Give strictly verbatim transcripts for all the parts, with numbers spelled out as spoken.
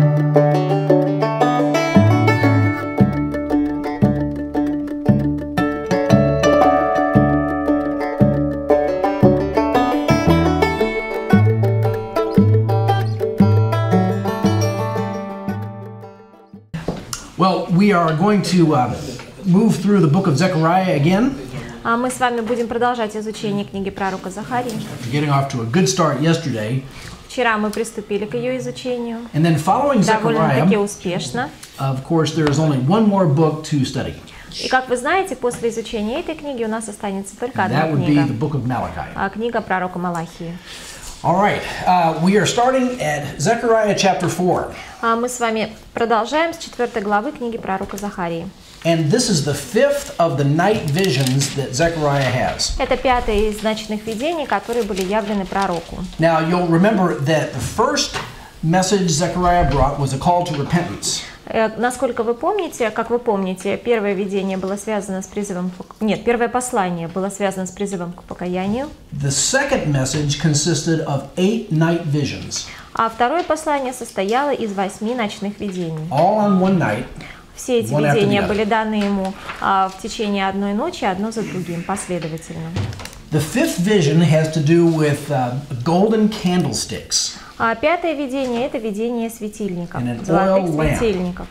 Well, we are going to uh, move through the book of Zechariah again. А мы с вами будем продолжать изучение книги пророка Захарии. Getting off to a good start yesterday. Вчера мы приступили к ее изучению. And then following довольно-таки Zechariah, успешно. of course, there is only one more book to study. И как вы знаете, после изучения этой книги у нас останется только And одна that would be книга. the book of Malachi. А книга пророка Малахии. All right, uh, we are starting at Zechariah chapter four. А мы с вами продолжаем с четвёртой главы книги пророка Захарии. And this is the fifth of the night visions that Zechariah has. Это пятое из ночных видений, которые были явлены пророку. Now, you'll remember that the first message Zechariah brought was a call to repentance. Э, насколько вы помните, как вы помните, первое видение было связано с призывом... Нет, первое послание было связано с призывом к покаянию. The second message consisted of eight night visions. А второе послание состояло из восьми ночных видений. All on one night. Все эти One видения after the other. были даны ему а, в течение одной ночи, одно за другим, последовательно. The fifth vision has to do with uh, golden candlesticks. А пятое видение – это видение светильников, And an золотых oil lamp. светильников.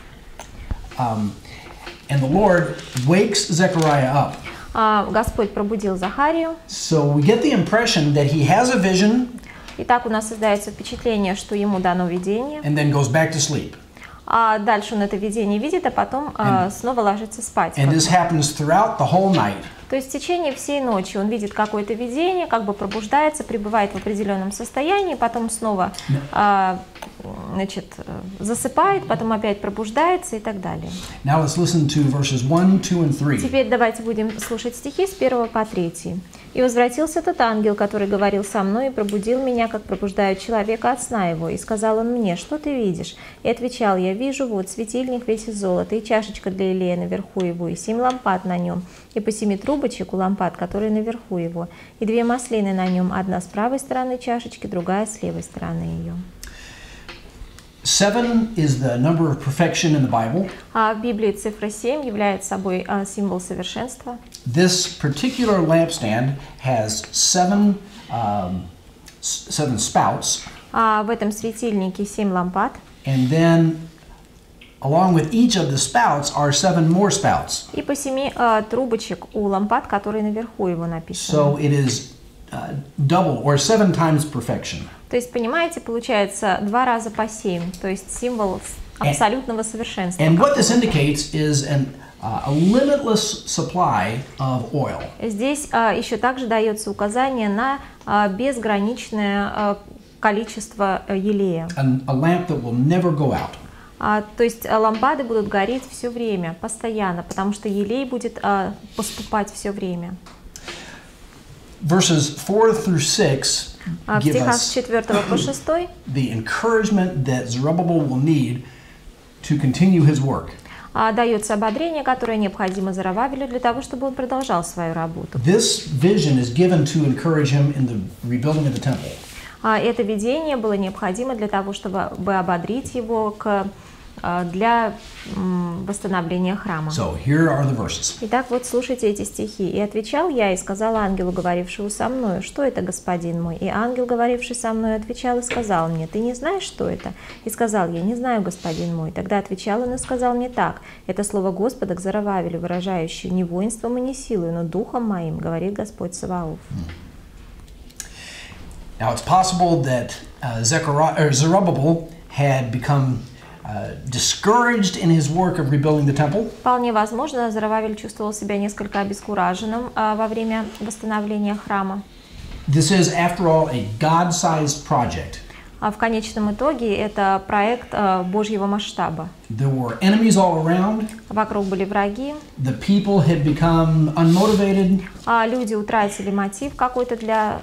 Um, and the Lord wakes Zechariah up. А, Господь пробудил Захарию. So we get the impression that he has a vision И так у нас создается впечатление, что ему дано видение. and then goes back to sleep. А дальше он это видение видит, а потом а, снова ложится спать. And this happens throughout the whole night. То есть в течение всей ночи он видит какое-то видение, как бы пробуждается, пребывает в определенном состоянии, потом снова а, значит, засыпает, потом опять пробуждается и так далее. Now let's listen to verses one, two, and three. Теперь давайте будем слушать стихи с первого по третий. «И возвратился тот ангел, который говорил со мной, и пробудил меня, как пробуждают человека от сна его. И сказал он мне: что ты видишь? И отвечал я: вижу, вот светильник весь из золота, и чашечка для елея наверху его, и семь лампад на нем, и по семи трубочек у лампад, которые наверху его, и две маслины на нем, одна с правой стороны чашечки, другая с левой стороны ее». Seven is the number of perfection in the Bible. А в Библии цифра семь является собой а, символ совершенства. This particular lampstand has seven, um, s- seven spouts, А в этом светильнике семь лампад. and then along with each of the spouts are seven more spouts. И по семи а, трубочек у лампад, которые наверху его написаны. So it is uh, double or seven times perfection. То есть, понимаете, получается два раза по семь, то есть символ абсолютного совершенства. And what this indicates is an, uh, a limitless supply of oil. Здесь а, еще также дается указание на а, безграничное а, количество а, елея. A, a lamp that will never go out. А, то есть а, лампады будут гореть все время, постоянно, потому что елей будет а, поступать все время. Verses four through six А в give стихах с us четвёртого по шестой the encouragement that Zerubbabel will need to continue his work. а, дается ободрение, которое необходимо Зоровавелю для того, чтобы он продолжал свою работу. This vision is given to encourage him in the rebuilding of the temple. А, это видение было необходимо для того, чтобы бы ободрить его к, а, для м, восстановления храма. So here are the verses. Итак, вот слушайте эти стихи. «И отвечал я, и сказал ангелу, говорившему со мною: что это, господин мой? И ангел, говоривший со мной, отвечал и сказал мне: ты не знаешь, что это? И сказал я: не знаю, господин мой. Тогда отвечал он и сказал мне так: это слово Господа к Зоровавелю, выражающее не воинством и не силой, но духом моим, говорит Господь Саваоф». Now it's possible that uh, Zechariah, or Zerubbabel had become uh, discouraged in his work of rebuilding the temple. Вполне возможно, Зоровавель чувствовал себя несколько обескураженным а, во время восстановления храма. This is, after all, a God-sized project. А в конечном итоге это проект а, Божьего масштаба. There were enemies all around. Вокруг были враги, The people had become unmotivated. а люди утратили мотив какой-то для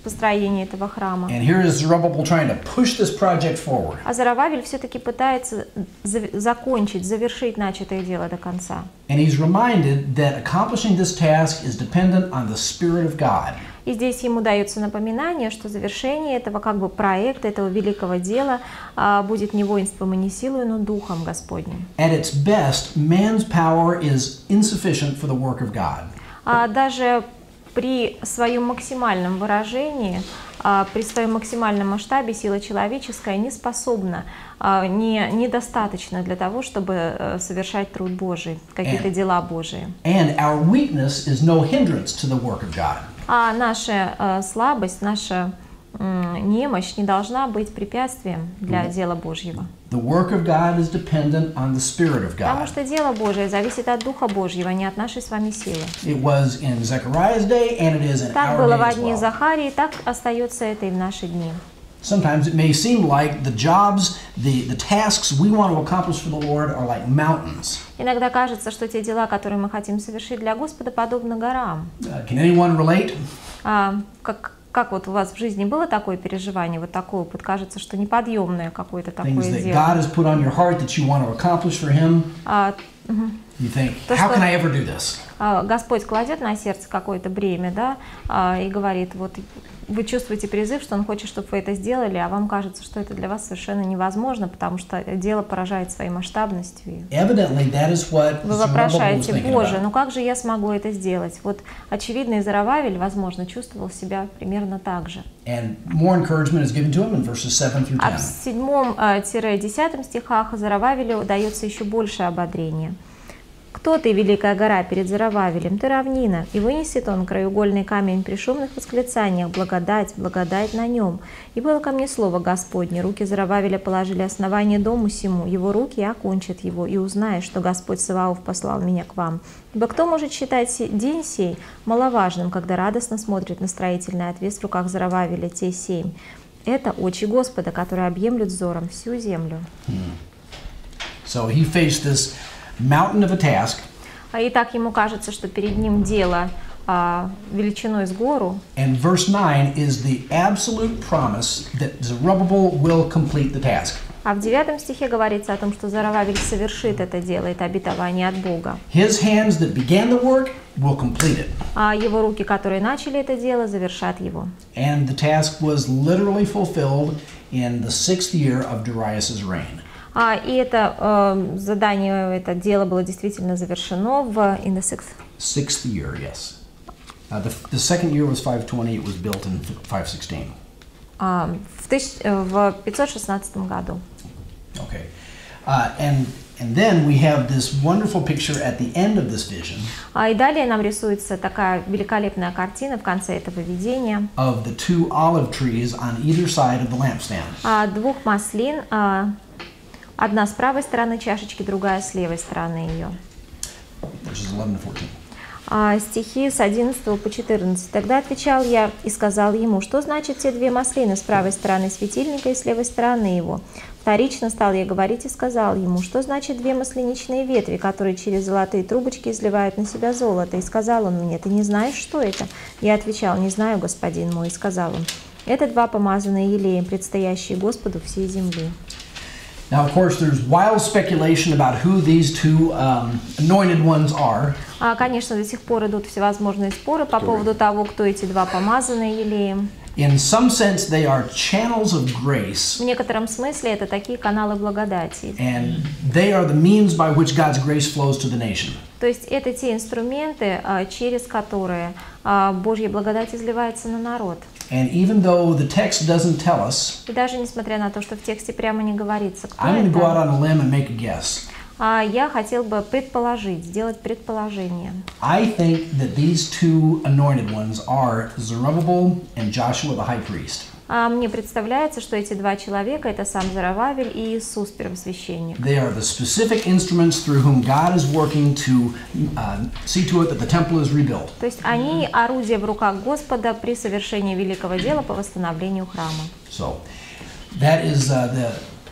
построения этого храма. And here is Zerubbabel trying to push this project forward. А Зарававель все-таки пытается за- закончить, завершить начатое дело до конца. And he's reminded that accomplishing this task is dependent on the Spirit of God. И здесь ему дается напоминание, что завершение этого как бы проекта, этого великого дела а, будет не воинством и не силой, но духом Господним. At its best, man's power is insufficient for the work of God. А даже при своем максимальном выражении, а, при своем максимальном масштабе сила человеческая не способна, а, не, недостаточно для того, чтобы а, совершать труд Божий, какие-то дела Божии. And our weakness is no hindrance to the work of God. А наша а, слабость, наша м, немощь не должна быть препятствием для дела Божьего. The work of God is dependent on the Spirit of Потому God. что дело Божие зависит от Духа Божьего, а не от нашей с вами силы. It was in Zechariah's day, and it is in Так our было day во as дни well. Захарии, так остается это и в наши дни. Sometimes it may seem like the jobs, the, the tasks we want to accomplish for the Lord are like mountains. Иногда кажется, что те дела, которые мы хотим совершить для Господа, подобны горам. Uh, can anyone relate? А, как, как вот у вас в жизни было такое переживание, вот такой опыт? Кажется, что неподъемное какое-то такое Things that дело. God has put on your heart that you want to accomplish for Him. А, You think, То, how что- can I ever do this? а, Господь кладет на сердце какое-то бремя, да, а, и говорит, вот вы чувствуете призыв, что Он хочет, чтобы вы это сделали, а вам кажется, что это для вас совершенно невозможно, потому что дело поражает своей масштабностью. Evidently, that is what Вы Zerubbabel was вопрошаете: thinking Боже, about. ну как же я смогу это сделать? Вот очевидно, и Зарававель, возможно, чувствовал себя примерно так же. And more encouragement is given to him in verses seven through А в ten. седьмом-десятом стихах Зарававелю дается еще больше ободрения. «Кто ты, великая гора, перед Зарававелем? Ты равнина, и вынесет он краеугольный камень при шумных восклицаниях: благодать, благодать на нем. И было ко мне слово Господне: руки Зарававеля положили основание дому сему, его руки окончат его, и узнаешь, что Господь Саваоф послал меня к вам. Ибо кто может считать се- день сей маловажным, когда радостно смотрит на строительный отвес в руках Зарававеля те семь? Это очи Господа, которые объемлют взором всю землю». So he faced this mountain of a task, А и так ему кажется, что перед ним дело а, величиной с гору. and verse nine is the absolute promise that Zerubbabel will complete the task. А в девятом стихе говорится о том, что Зарававель совершит это дело, это обетование от Бога. His hands that began the work will complete it. А его руки, которые начали это дело, завершат его. And the task was literally fulfilled in the sixth year of Darius's reign. А, и это э, задание, это дело было действительно завершено в in the sixth. Sixth year, yes. Uh, the, the second year was five twenty, it was built in five sixteen. А, в, тысяч, э, в пятьсот шестнадцатом году. Okay. Uh, and, and then we have this wonderful picture at the end of this vision А, и далее нам рисуется такая великолепная картина в конце этого видения. of the two olive trees on either side of the lampstand. А, двух маслин, а, одна с правой стороны чашечки, другая с левой стороны ее. Verses eleven to fourteen. А, стихи с одиннадцатого по четырнадцатый. «Тогда отвечал я и сказал ему: что значит те две маслины с правой стороны светильника и с левой стороны его? Вторично стал я говорить и сказал ему: что значит две масляничные ветви, которые через золотые трубочки изливают на себя золото? И сказал он мне: ты не знаешь, что это? Я отвечал: не знаю, господин мой. И сказал он: это два помазанные елеем, предстоящие Господу всей земли». Now, of course, there's wild speculation about who these two um, anointed ones are. А, конечно, до сих пор идут всевозможные споры по поводу того, кто эти два помазанные елеем. In some sense, they are channels of grace, В некотором смысле это такие каналы благодати. and they are the means by which God's grace flows to the nation. То есть это те инструменты, а, через которые а, Божья благодать изливается на народ. And even though the text doesn't tell us, И даже несмотря на то, что в тексте прямо не говорится, кто I'm going to go out это, on a limb and make a guess. а, я хотел бы предположить, сделать предположение. I think that these two anointed ones are Zerubbabel and Joshua the high priest. А мне представляется, что эти два человека — это сам Зарававель и Иисус, первосвященник. They are the specific instruments through whom God is working to uh, see to it that the temple is rebuilt. То есть они — орудие в руках Господа при совершении великого дела по восстановлению храма. So that is uh, the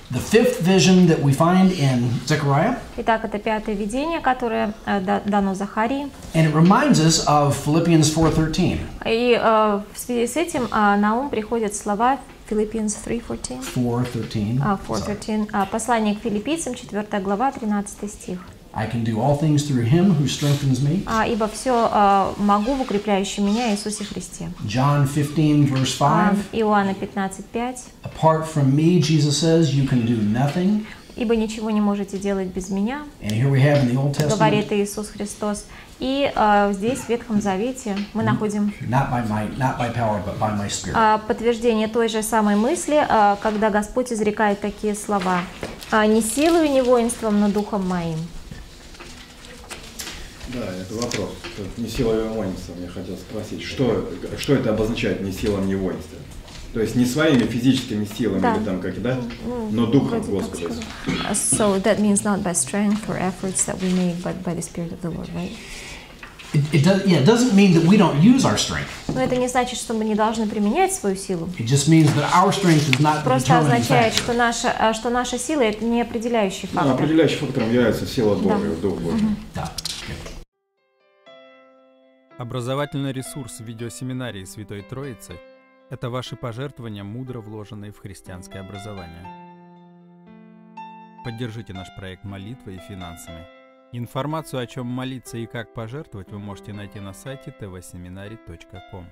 the fifth vision that we find in Zechariah. Итак, это пятое видение, которое э, да- дано Захарии. And it reminds us of Philippians four thirteen. И э, в связи с этим э, на ум приходят слова Philippians three fourteen. four thirteen. А, four thirteen. А, послание к филиппийцам, четвёртая глава, тринадцатый стих. I can do all things through him who strengthens me. А, «Ибо все а, могу в укрепляющем меня Иисусе Христе». John fifteen, verse А, five. Иоанна пятнадцать пять. Apart from me, Jesus says, you can do nothing. «Ибо ничего не можете делать без меня», And here we have in the Old Testament, говорит Иисус Христос. И а, здесь, в Ветхом Завете, мы находим not by might, not by power, but by my spirit. а, подтверждение той же самой мысли, а, когда Господь изрекает такие слова: «А, «Не силою, не воинством, но духом моим». Да, это вопрос. Не силой воинством. Я хотел спросить, что, что это обозначает не силам, не воинством? То есть не своими физическими силами, Да. или там как, да? Но духом Вроде так Господа. сказано. So that means not by strength or efforts that we make, but by the Spirit of the Lord, right? It, it, does, yeah, it doesn't mean that we don't use our strength. Но это не значит, что мы не должны применять свою силу. It just means that our strength is not the Просто determining означает, factor. что наша, а, что наша сила – это не определяющий Ну, фактор. определяющим фактором является сила Божия, Дух Божий. Да. Образовательный ресурс видеосеминарии Святой Троицы – это ваши пожертвования, мудро вложенные в христианское образование. Поддержите наш проект молитвой и финансами. Информацию, о чем молиться и как пожертвовать, вы можете найти на сайте тэ вэ семинари точка ком.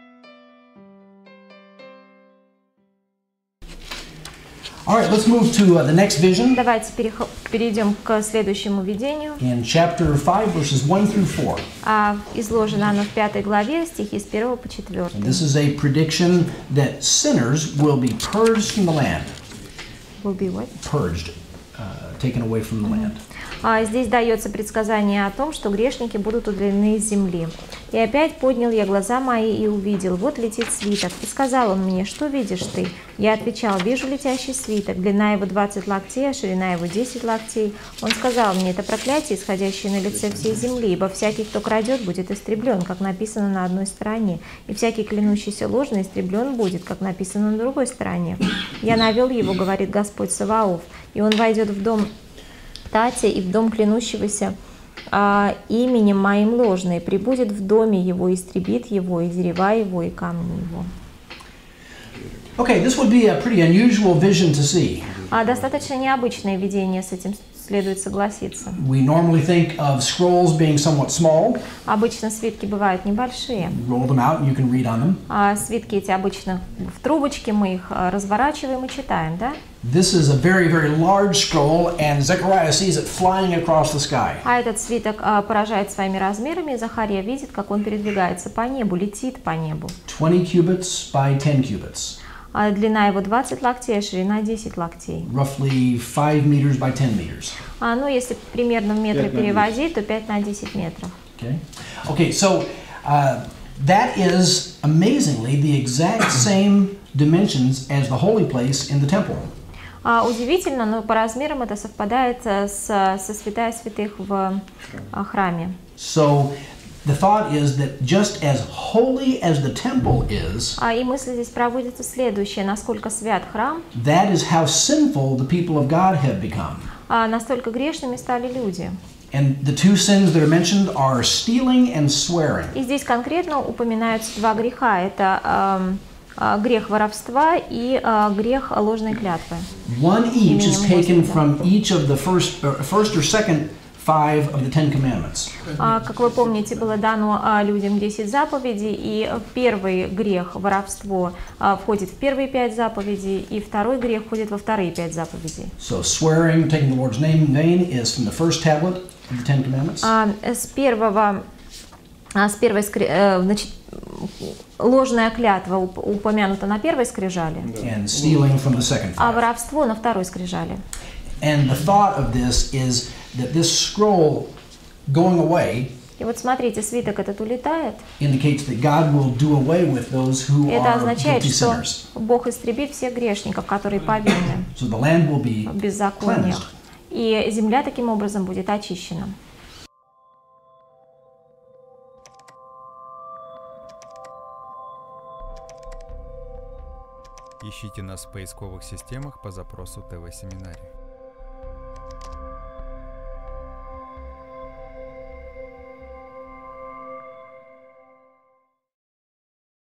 All right, let's move to uh, the next vision Давайте перехо- перейдем к следующему видению. in chapter five, verses one through four. А, изложено оно в пятой главе, стихи с первого по And четвёртый. this is a prediction that sinners will be purged from the land. Will be what? Purged, uh, taken away from the land. А, здесь дается предсказание о том, что грешники будут удалены из земли. «И опять поднял я глаза мои и увидел, вот летит свиток. И сказал он мне: что видишь ты? Я отвечал: вижу летящий свиток, длина его двадцать локтей, а ширина его десять локтей. Он сказал мне: это проклятие, исходящее на лице всей земли, ибо всякий, кто крадет, будет истреблен, как написано на одной стороне, и всякий, клянущийся ложно, истреблен будет, как написано на другой стороне. Я навел его, говорит Господь Саваоф, и он войдет в дом Тати и в дом клянущегося а, именем моим ложное, прибудет в доме его, истребит его, и дерева его, и камни его». Okay, this would be a pretty unusual vision to see. А, достаточно необычное видение, с этим следует согласиться. We normally think of scrolls being somewhat small. Обычно свитки бывают небольшие. Roll them out and you can read on them. А свитки эти обычно в трубочке, мы их а, разворачиваем и читаем, да? This is a very, very large scroll, and Zechariah sees it flying across the sky. А этот свиток а, поражает своими размерами, и Захария видит, как он передвигается по небу, летит по небу. twenty cubits by ten cubits. А длина его двадцать локтей, а ширина десять локтей. Roughly five meters by ten meters. А, ну, если примерно в метры пять на переводить, то пять на десять метров. Okay. Okay, so uh, that is amazingly the exact same dimensions as the holy place in the temple. А, удивительно, но по размерам это совпадает а, с, со святая святых в а, храме. So the thought is that just as holy as the temple is, А, и мысль здесь проводится следующее: насколько свят храм, that is how sinful the people of God have become. а, настолько грешными стали люди. And the two sins that are mentioned are stealing and swearing. И здесь конкретно упоминаются два греха. Это ам, а, грех воровства и а, грех ложной клятвы. One each is taken from each of the first, or first or second five of the Ten Commandments. А, как вы помните, было дано а, людям десять заповедей, и первый грех, воровство, а, входит в первые пять заповедей, и второй грех входит во вторые пять заповедей. So swearing, taking the Lord's name in vain, is from the first tablet of the Ten Commandments. А, с первого, а, с первой, скри- э, значит, ложная клятва уп- упомянута на первой скрижали, And stealing from the second а five. воровство на второй скрижали. And the thought of this is that this scroll going away И вот смотрите, свиток этот улетает. indicates that God will do away with those who Это are означает, guilty что sinners. Бог истребит всех грешников, которые повинны So the land will be в беззакониях. cleansed. И земля таким образом будет очищена. Ищите нас в поисковых системах по запросу ТВ-семинарий.